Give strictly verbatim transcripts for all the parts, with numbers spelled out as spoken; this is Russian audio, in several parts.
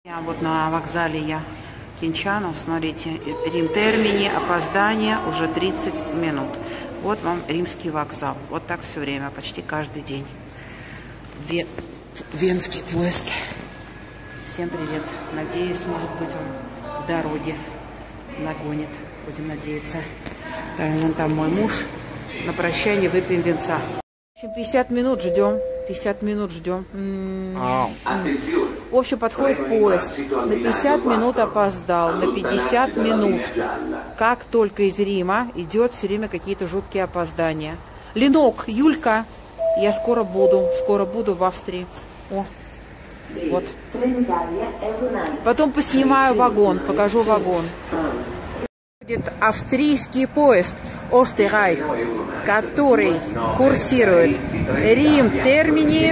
Я вот на вокзале я Кинчано, смотрите, Рим Термини, опоздание уже тридцать минут. Вот вам римский вокзал. Вот так все время, почти каждый день. Вен... Венский поезд. Всем привет. Надеюсь, может быть, он в дороге нагонит. Будем надеяться. Да, вон там мой муж. На прощание выпьем венца. В общем, пятьдесят минут ждем. пятьдесят минут ждем. В общем, подходит поезд. На пятьдесят минут опоздал. На пятьдесят минут. Как только из Рима идет все время какие-то жуткие опоздания. Ленок, Юлька, я скоро буду. Скоро буду в Австрии. О, вот. Потом поснимаю вагон. Покажу вагон. Будет австрийский поезд Остеррайх, который курсирует Рим Термини,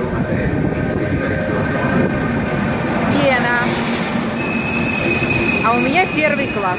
Вена. А у меня первый класс.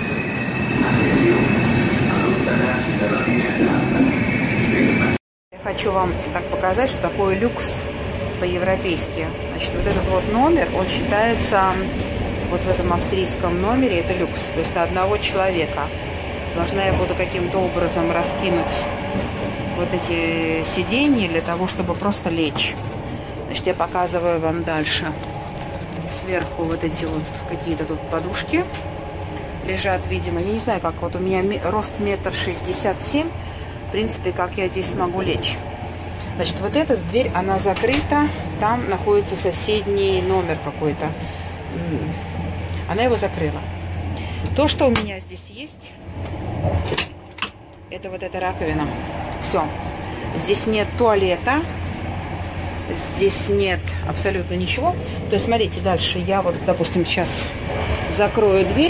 Я хочу вам так показать, что такое люкс по-европейски. Значит, вот этот вот номер, он считается... Вот в этом австрийском номере это люкс, то есть на одного человека. Должна я буду каким-то образом раскинуть вот эти сиденья для того, чтобы просто лечь. Значит, я показываю вам дальше. Сверху вот эти вот какие-то тут подушки лежат, видимо. Я не знаю, как вот у меня рост метр шестьдесят семь. В принципе, как я здесь могу лечь. Значит, вот эта дверь, она закрыта. Там находится соседний номер какой-то. Она его закрыла. То, что у меня здесь есть, это вот эта раковина. Все. Здесь нет туалета. Здесь нет абсолютно ничего. То есть, смотрите, дальше я вот, допустим, сейчас закрою дверь.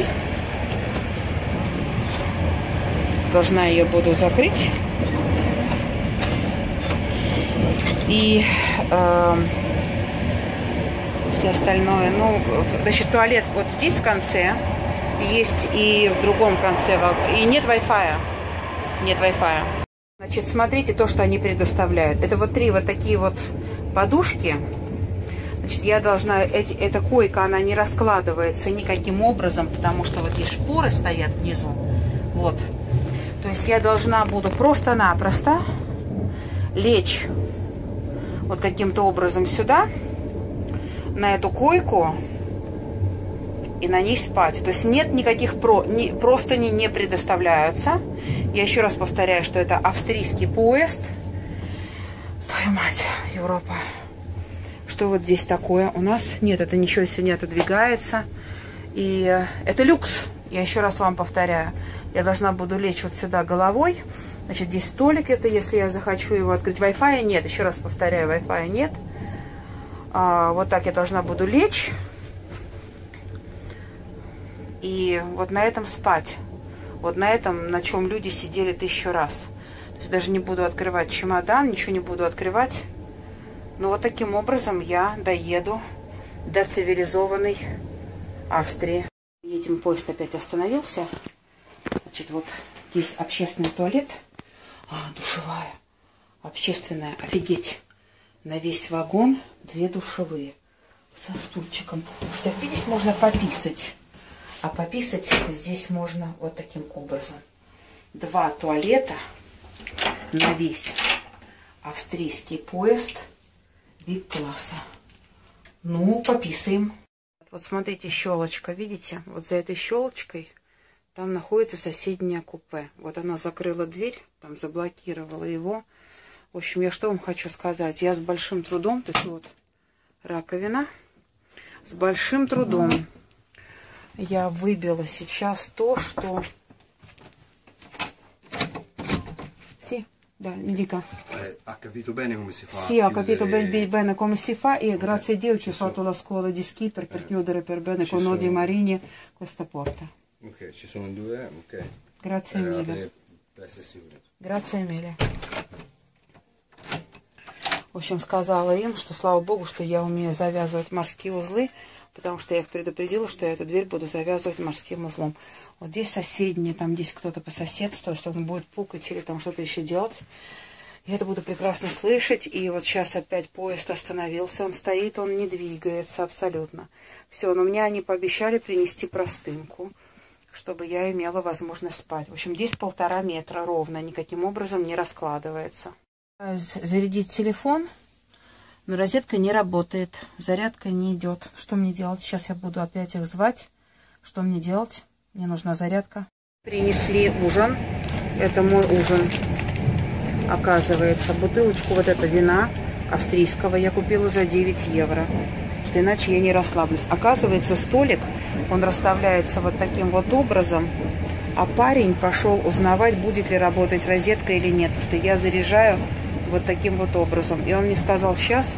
Должна ее буду закрыть. И... Э, все остальное. Ну, значит, туалет вот здесь в конце. Есть и в другом конце. И нет Wi-Fi. Нет Wi-Fi. Значит, смотрите то, что они предоставляют. Это вот три вот такие вот подушки. Значит, я должна... Эти, эта койка, она не раскладывается никаким образом, потому что вот здесь шпоры стоят внизу. Вот. То есть я должна буду просто-напросто лечь вот каким-то образом сюда, на эту койку и на ней спать. То есть нет никаких про, не, простыни не предоставляются. Я еще раз повторяю, что это австрийский поезд. Твою мать, Европа. Что вот здесь такое у нас? Нет, это ничего себе не отодвигается. И это люкс. Я еще раз вам повторяю. Я должна буду лечь вот сюда головой. Значит, здесь столик. Это если я захочу его открыть. Wi-Fi нет. Еще раз повторяю, Wi-Fi нет. А, вот так я должна буду лечь. И вот на этом спать. Вот на этом, на чем люди сидели тысячу раз. То есть даже не буду открывать чемодан, ничего не буду открывать. Но вот таким образом я доеду до цивилизованной Австрии. Едем, поезд опять остановился. Значит, вот здесь общественный туалет. А, душевая. Общественная. Офигеть. На весь вагон две душевые. Со стульчиком. Что здесь можно пописать. А пописать здесь можно вот таким образом. Два туалета на весь австрийский поезд вип-класса. Ну, пописаем. Вот смотрите, щелочка, видите? Вот за этой щелочкой там находится соседнее купе. Вот она закрыла дверь, там заблокировала его. В общем, я что вам хочу сказать? Я с большим трудом, то есть вот раковина, с большим трудом я выбила сейчас то, что... Sì, да, mi dica. Ha capito bene come si fa? Sì, ho capito bene come si fa e grazie a Dio ci ho fatto la scuola di skipper per chiudere per bene con nodi marini questa porta. Ok, ci sono due, ok. Grazie mille. Grazie mille. В общем, сказала им, что слава богу, что я умею завязывать морские узлы, потому что я их предупредила, что я эту дверь буду завязывать морским узлом. Вот здесь соседние, там здесь кто-то по соседству, если он будет пукать или там что-то еще делать, Я это буду прекрасно слышать. И вот сейчас опять поезд остановился. Он стоит, он не двигается абсолютно. Все, но мне они пообещали принести простынку, чтобы я имела возможность спать. В общем, здесь полтора метра ровно. Никаким образом не раскладывается. Зарядить телефон. Но розетка не работает. Зарядка не идет. Что мне делать? Сейчас я буду опять их звать. Что мне делать? Мне нужна зарядка. Принесли ужин. Это мой ужин. Оказывается, бутылочку вот этого вина австрийского я купила за девять евро. Что иначе я не расслаблюсь. Оказывается, столик, он расставляется вот таким вот образом. А парень пошел узнавать, будет ли работать розетка или нет. Потому что я заряжаю вот таким вот образом. И он мне сказал сейчас,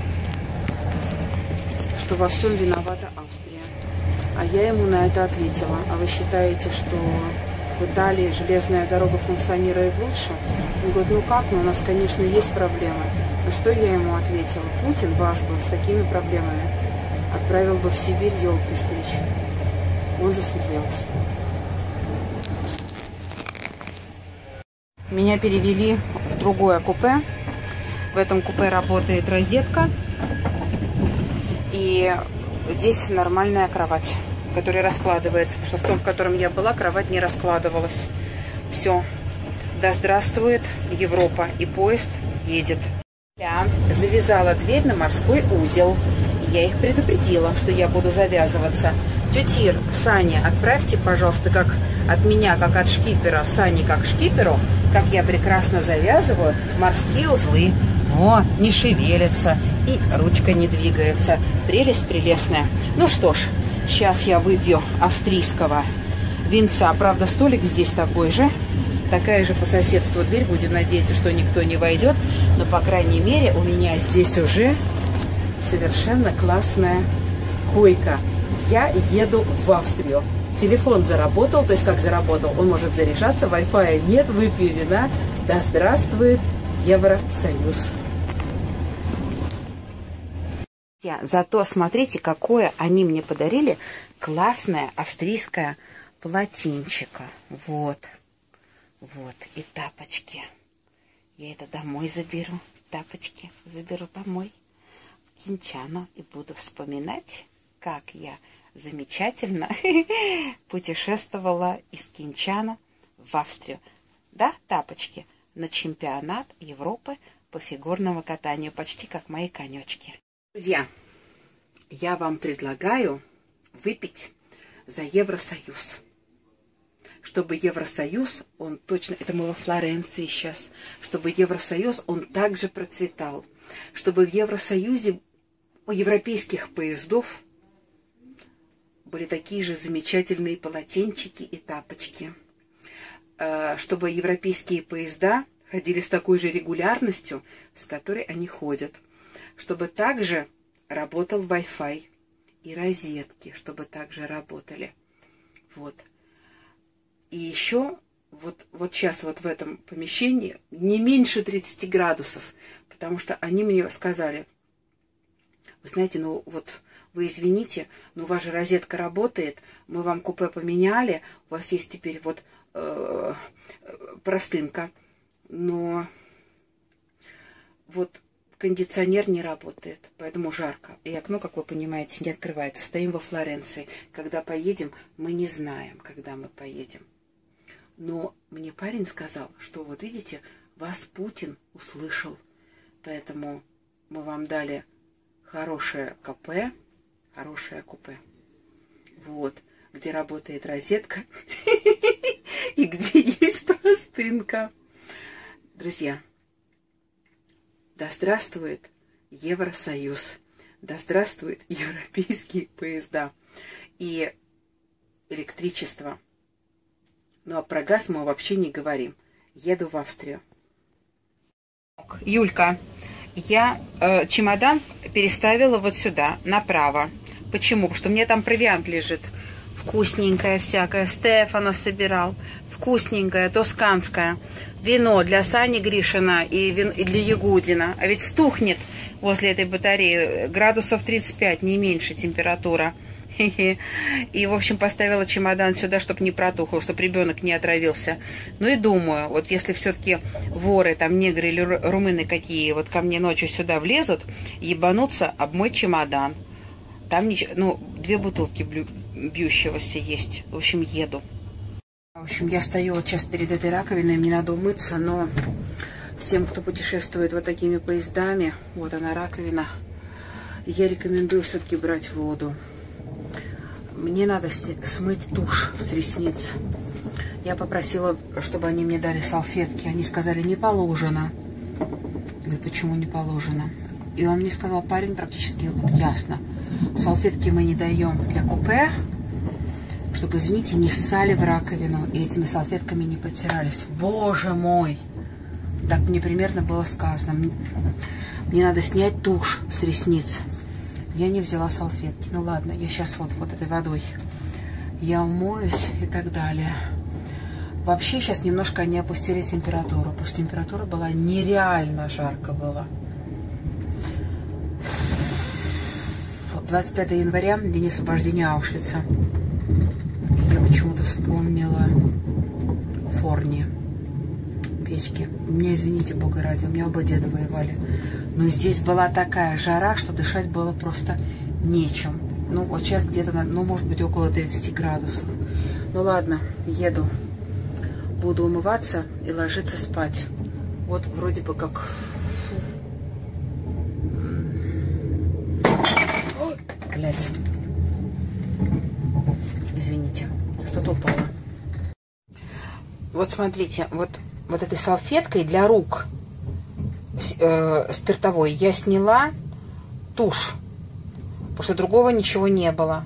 что во всем виновата Австрия. А я ему на это ответила. А вы считаете, что в Италии железная дорога функционирует лучше? Он говорит, ну как, ну у нас, конечно, есть проблемы. Но что я ему ответила? Путин вас бы с такими проблемами отправил бы в Сибирь елки стричь. Он засмеялся. Меня перевели в другое купе. В этом купе работает розетка. И здесь нормальная кровать, который раскладывается, потому что в том, в котором я была, кровать не раскладывалась. Все. Да здравствует Европа. И поезд едет. Я завязала дверь на морской узел. Я их предупредила, что я буду завязываться. Тетя Ир, Саня, отправьте, пожалуйста, как от меня, как от шкипера, Сане, как шкиперу, как я прекрасно завязываю морские узлы. О, не шевелится. И ручка не двигается. Прелесть прелестная. Ну что ж. Сейчас я выпью австрийского винца. Правда, столик здесь такой же. Такая же по соседству дверь. Будем надеяться, что никто не войдет. Но, по крайней мере, у меня здесь уже совершенно классная койка. Я еду в Австрию. Телефон заработал. То есть, как заработал? Он может заряжаться. Wi-Fi нет. Выпью вина. Да здравствует Евросоюз. Зато смотрите, какое они мне подарили классное австрийское полотенчико. Вот. Вот. И тапочки. Я это домой заберу. Тапочки заберу домой. В Кинчано. И буду вспоминать, как я замечательно путешествовала из Кинчано в Австрию. Да, тапочки. На чемпионат Европы по фигурному катанию. Почти как мои конечки. Друзья, я вам предлагаю выпить за Евросоюз. Чтобы Евросоюз, он точно, это мы во Флоренции сейчас, чтобы Евросоюз, он также процветал. Чтобы в Евросоюзе у европейских поездов были такие же замечательные полотенчики и тапочки. Чтобы европейские поезда ходили с такой же регулярностью, с которой они ходят. Чтобы также работал Wi-Fi и розетки, чтобы также работали. Вот. И еще вот, вот сейчас вот в этом помещении не меньше тридцати градусов, потому что они мне сказали, вы знаете, ну вот вы извините, но у вас же розетка работает, мы вам купе поменяли, у вас есть теперь вот э, простынка, но вот кондиционер не работает, поэтому жарко. И окно, как вы понимаете, не открывается. Стоим во Флоренции. Когда поедем, мы не знаем, когда мы поедем. Но мне парень сказал, что вот видите, вас Путин услышал. Поэтому мы вам дали хорошее купе. Хорошее купе. Вот. Где работает розетка. И где есть простынка. Друзья. Да здравствует Евросоюз, да здравствуют европейские поезда и электричество. Ну а про газ мы вообще не говорим. Еду в Австрию. Юлька, я э, чемодан переставила вот сюда, направо. Почему? Потому что у меня там провиант лежит. Вкусненькое всякое. Стефано собирал. Вкусненькое, тосканское. Вино для Сани Гришина и, вин... и для Ягудина. А ведь стухнет возле этой батареи. Градусов тридцать пять, не меньше температура. И, в общем, поставила чемодан сюда, чтобы не протухло, чтобы ребенок не отравился. Ну и думаю, вот если все-таки воры, там негры или румыны какие, вот ко мне ночью сюда влезут, ебанутся об мой чемодан. Там, ничего, ну, две бутылки бьющегося есть. В общем, еду. В общем, я стою вот сейчас перед этой раковиной, мне надо умыться, но всем, кто путешествует вот такими поездами, вот она раковина, я рекомендую все-таки брать воду. Мне надо смыть тушь с ресниц. Я попросила, чтобы они мне дали салфетки. Они сказали, не положено. Говорю, почему не положено? И он мне сказал, парень, практически вот ясно. Салфетки мы не даем для купе, чтобы, извините, не ссали в раковину и этими салфетками не потирались. Боже мой! Так мне примерно было сказано. Мне, мне надо снять тушь с ресниц. Я не взяла салфетки. Ну ладно, я сейчас вот, вот этой водой я умоюсь и так далее. Вообще сейчас немножко они опустили температуру, потому что температура была нереально жарко было. двадцать пятое января, день освобождения Аушвица. Я почему-то вспомнила Форни, печки. У меня, извините, бога ради, у меня оба деда воевали. Но здесь была такая жара, что дышать было просто нечем. Ну, вот сейчас где-то, ну, может быть, около тридцати градусов. Ну, ладно, еду. Буду умываться и ложиться спать. Вот вроде бы как... Ой, блядь. Извините, что-то упало. Вот смотрите, вот, вот этой салфеткой для рук э, спиртовой я сняла тушь, потому что другого ничего не было.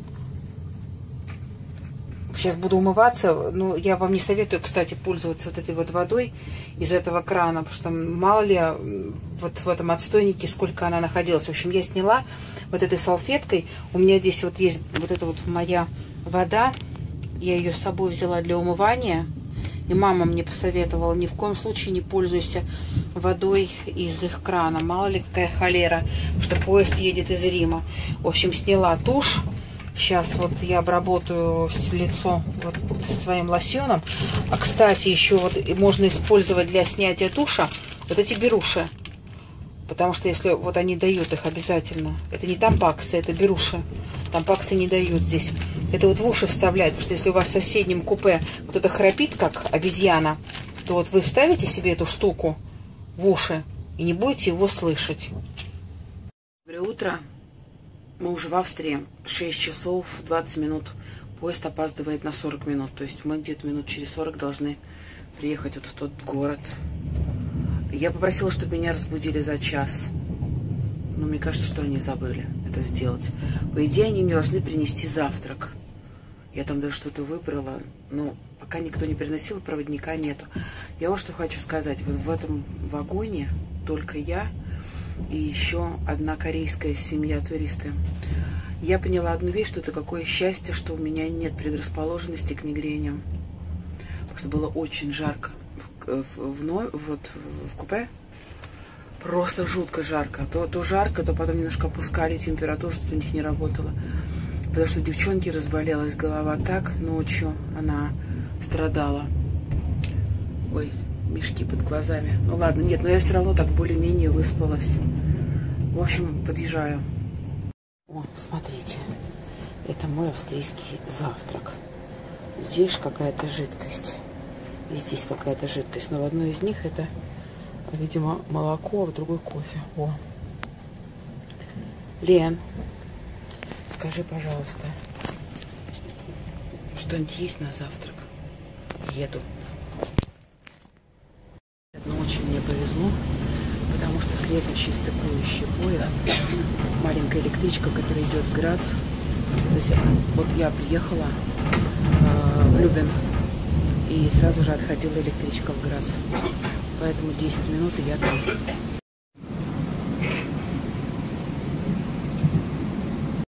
Сейчас буду умываться. Ну, я вам не советую, кстати, пользоваться вот этой вот водой из этого крана, потому что мало ли вот в этом отстойнике сколько она находилась. В общем, я сняла вот этой салфеткой. У меня здесь вот есть вот эта вот моя вода. Я ее с собой взяла для умывания. И мама мне посоветовала, ни в коем случае не пользуйся водой из их крана. Мало ли какая холера, что поезд едет из Рима. В общем, сняла тушь. Сейчас вот я обработаю лицо вот своим лосьоном. А, кстати, еще вот можно использовать для снятия туша вот эти беруши. Потому что если вот они дают их обязательно. Это не тампаксы, это беруши. Тампаксы не дают здесь. Это вот в уши вставляют. Потому что если у вас в соседнем купе кто-то храпит, как обезьяна, то вот вы вставите себе эту штуку в уши и не будете его слышать. Доброе утро. Мы уже в Австрии. шесть часов двадцать минут. Поезд опаздывает на сорок минут. То есть мы где-то минут через сорок должны приехать вот в тот город. Я попросила, чтобы меня разбудили за час. Но мне кажется, что они забыли это сделать. По идее, они мне должны принести завтрак. Я там даже что-то выбрала. Но пока никто не приносил, проводника нету. Я вот что хочу сказать. Вот в этом вагоне только я и еще одна корейская семья туристы. Я поняла одну вещь, что это какое счастье, что у меня нет предрасположенности к мигреням. Потому что было очень жарко в, в, в, вот, в купе. Просто жутко жарко. То, то жарко, то потом немножко опускали температуру, что-то у них не работало. Потому что у девчонки разболелась голова так, ночью она страдала. Ой, мешки под глазами. Ну ладно, нет, но я все равно так более-менее выспалась. В общем, подъезжаю. О, смотрите, это мой австрийский завтрак. Здесь какая-то жидкость. И здесь какая-то жидкость. Но в одной из них это, видимо, молоко, а в другой кофе. О. Лен, скажи, пожалуйста, что-нибудь есть на завтрак? Еду. Но очень мне повезло, потому что следующий стыкующий поезд, маленькая электричка, которая идет в Грац. То есть вот я приехала э, в Любен, и сразу же отходила электричка в Грац. Поэтому десять минут и я там.